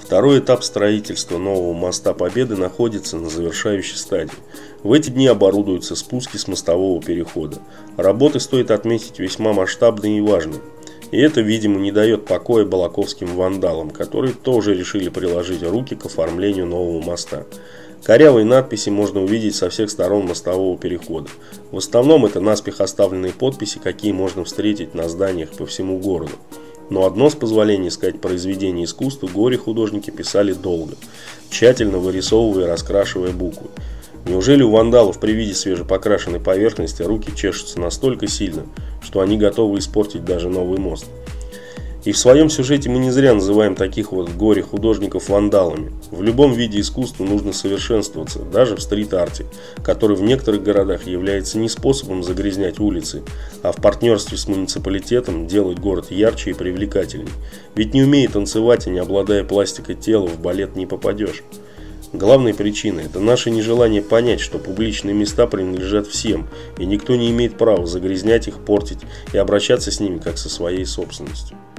Второй этап строительства нового моста Победы находится на завершающей стадии. В эти дни оборудуются спуски с мостового перехода. Работы, стоит отметить, весьма масштабные и важные. И это, видимо, не дает покоя балаковским вандалам, которые тоже решили приложить руки к оформлению нового моста. Корявые надписи можно увидеть со всех сторон мостового перехода. В основном это наспех оставленные подписи, какие можно встретить на зданиях по всему городу. Но одно, с позволения сказать, произведение искусства горе-художники писали долго, тщательно вырисовывая и раскрашивая буквы. Неужели у вандалов при виде свежепокрашенной поверхности руки чешутся настолько сильно, что они готовы испортить даже новый мост? И в своем сюжете мы не зря называем таких вот горе-художников вандалами. В любом виде искусства нужно совершенствоваться, даже в стрит-арте, который в некоторых городах является не способом загрязнять улицы, а в партнерстве с муниципалитетом делать город ярче и привлекательней. Ведь не умея танцевать и не обладая пластикой тела, в балет не попадешь. Главной причиной – это наше нежелание понять, что публичные места принадлежат всем, и никто не имеет права загрязнять их, портить и обращаться с ними как со своей собственностью.